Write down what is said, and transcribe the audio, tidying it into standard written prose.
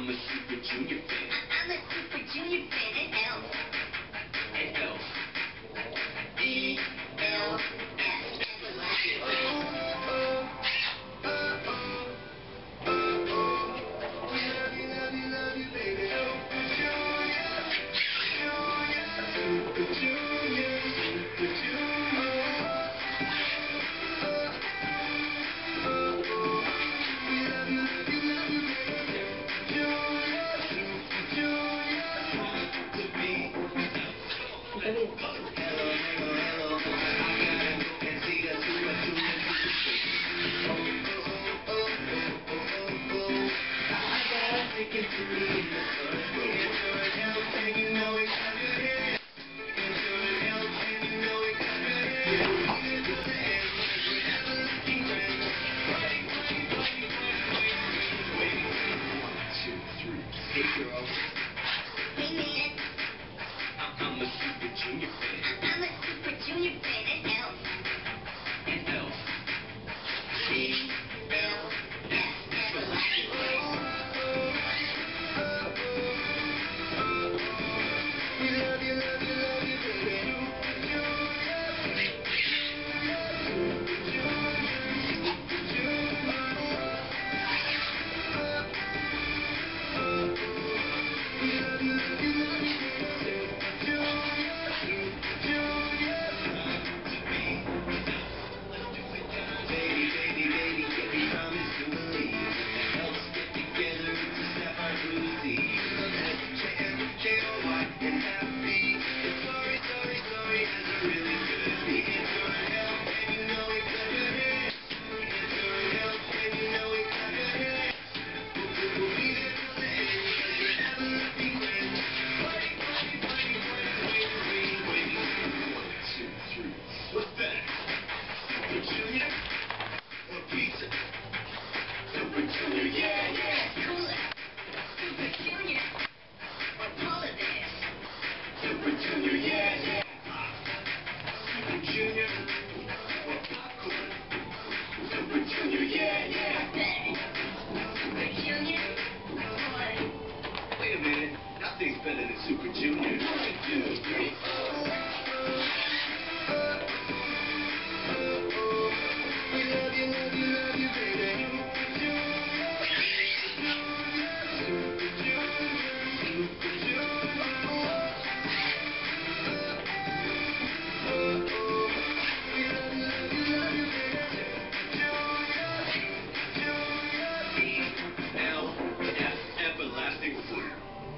a Super Junior fan. I'm a Super Junior fan and Elf. And Elf. E-L-F. Hey girl, Hey man, I'm a Super Junior fan. I'm a Super Junior fan and Elf. And Elf. E-L-F. What's better? Super Junior or pizza? Super Junior, yeah, yeah. Cooler. Super Junior or polar bears. Super Junior, yeah, yeah. Super Junior or popcorn? Super Junior, yeah, yeah. Better. Super Junior or... Wait a minute. Nothing's better than Super Junior. 1, 2, 3, 4.